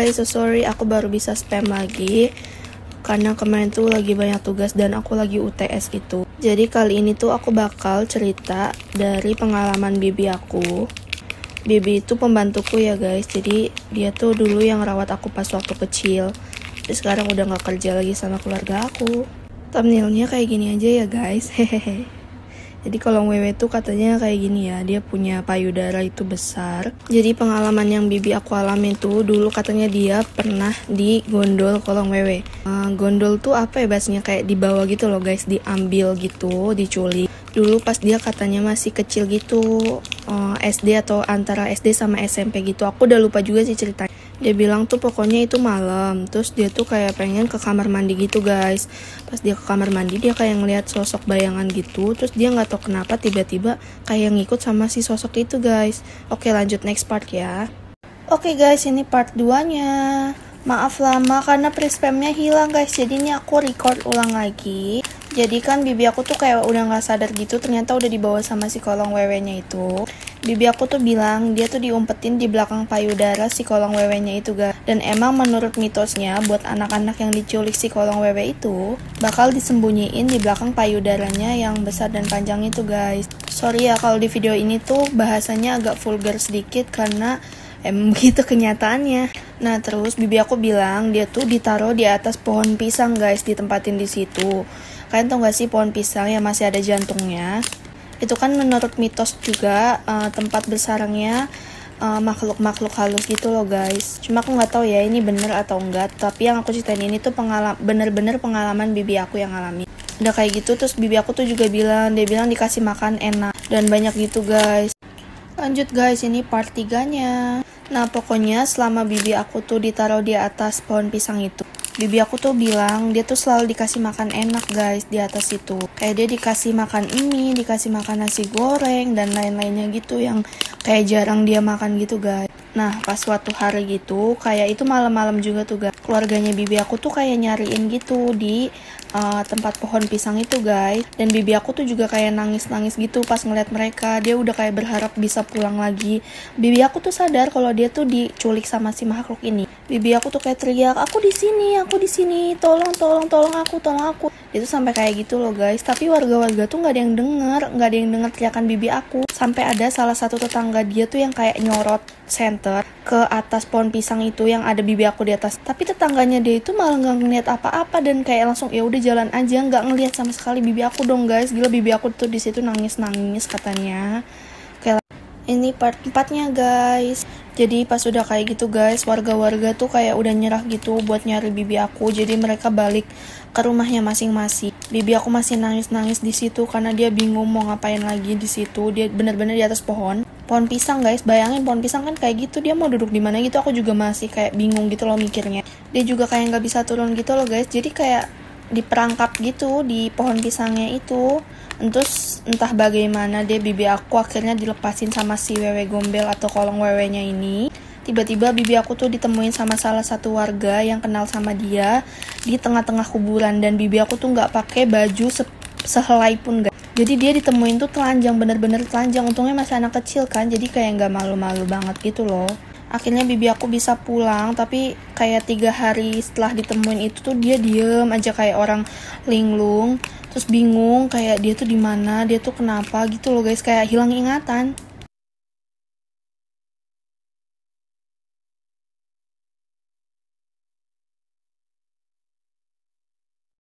guys, so sorry aku baru bisa spam lagi karena kemarin tuh lagi banyak tugas dan aku lagi UTS gitu. Jadi kali ini tuh aku bakal cerita dari pengalaman bibi aku. Bibi itu pembantuku ya guys, jadi dia tuh dulu yang rawat aku pas waktu kecil. Tapi sekarang udah gak kerja lagi sama keluarga aku. Thumbnailnya kayak gini aja ya guys, hehehe. Jadi kolong wewe tuh katanya kayak gini ya, dia punya payudara itu besar. Jadi pengalaman yang bibi aku alami tuh dulu katanya dia pernah digondol kolong wewe. Gondol tuh apa ya bahasanya, kayak dibawa gitu loh guys, diambil gitu, diculik. Dulu pas dia katanya masih kecil gitu, SD atau antara SD sama SMP gitu, aku udah lupa juga sih ceritanya. Dia bilang tuh pokoknya itu malam, terus dia tuh kayak pengen ke kamar mandi gitu guys. Pas dia ke kamar mandi dia kayak ngeliat sosok bayangan gitu, terus dia nggak tahu kenapa tiba-tiba kayak ngikut sama si sosok itu guys. Oke, lanjut next part ya. Oke guys, ini part 2-nya. Maaf lama karena pre-spamnya hilang guys, jadi ini aku record ulang lagi. Jadi kan bibi aku tuh kayak udah gak sadar gitu, ternyata udah dibawa sama si kolong wewenya itu. Bibi aku tuh bilang dia tuh diumpetin di belakang payudara si kolong wewenya itu guys. Dan emang menurut mitosnya buat anak-anak yang diculik si kolong wewe itu bakal disembunyiin di belakang payudaranya yang besar dan panjang itu guys. Sorry ya kalau di video ini tuh bahasanya agak vulgar sedikit karena emang begitu kenyataannya. Nah terus bibi aku bilang dia tuh ditaruh di atas pohon pisang guys, ditempatin di situ. Kalian tau gak sih pohon pisang yang masih ada jantungnya? Itu kan menurut mitos juga tempat bersarangnya makhluk-makhluk halus gitu loh guys. Cuma aku nggak tahu ya ini bener atau enggak. Tapi yang aku ceritain ini tuh bener-bener pengalaman bibi aku yang alami. Udah kayak gitu terus bibi aku tuh juga bilang, dia bilang dikasih makan enak dan banyak gitu guys. Lanjut guys, ini part 3-nya. Nah pokoknya selama bibi aku tuh ditaruh di atas pohon pisang itu, bibi aku tuh bilang dia tuh selalu dikasih makan enak guys di atas itu. Kayak dia dikasih makan ini, dikasih makan nasi goreng dan lain-lainnya gitu yang kayak jarang dia makan gitu guys. Nah pas suatu hari gitu, kayak itu malam-malam juga tuh guys, keluarganya bibi aku tuh kayak nyariin gitu di tempat pohon pisang itu guys. Dan bibi aku tuh juga kayak nangis-nangis gitu pas ngeliat mereka. Dia udah kayak berharap bisa pulang lagi. Bibi aku tuh sadar kalau dia tuh diculik sama si makhluk ini. Bibi aku tuh kayak teriak, aku di sini, tolong aku. Itu sampai kayak gitu loh guys. Tapi warga-warga tuh nggak ada yang denger teriakan bibi aku. Sampai ada salah satu tetangga dia tuh yang kayak nyorot senter ke atas pohon pisang itu yang ada bibi aku di atas. Tapi tetangganya dia itu malah nggak ngeliat apa-apa dan kayak langsung ya udah jalan aja, nggak ngeliat sama sekali bibi aku dong guys. Gila, bibi aku tuh di situ nangis katanya. Kayak ini part 4-nya guys. Jadi pas udah kayak gitu guys, warga-warga tuh kayak udah nyerah gitu buat nyari bibi aku. Jadi mereka balik ke rumahnya masing-masing. Bibi aku masih nangis-nangis di situ karena dia bingung mau ngapain lagi di situ. Dia bener-bener di atas pohon pisang guys. Bayangin pohon pisang kan kayak gitu, dia mau duduk di mana gitu. Aku juga masih kayak bingung gitu loh mikirnya. Dia juga kayak nggak bisa turun gitu loh guys. Jadi kayak diperangkap gitu di pohon pisangnya itu. Terus entah bagaimana bibi aku akhirnya dilepasin sama si wewe gombel atau kolong wewenya ini. Tiba-tiba bibi aku tuh ditemuin sama salah satu warga yang kenal sama dia di tengah-tengah kuburan. Dan bibi aku tuh nggak pakai baju sehelai pun guys. Jadi dia ditemuin tuh telanjang, bener-bener telanjang. Untungnya masih anak kecil kan, jadi kayak nggak malu-malu banget gitu loh. Akhirnya bibi aku bisa pulang, tapi kayak 3 hari setelah ditemuin itu tuh dia diem aja kayak orang linglung. Terus bingung kayak dia tuh di mana, dia tuh kenapa gitu loh guys, kayak hilang ingatan.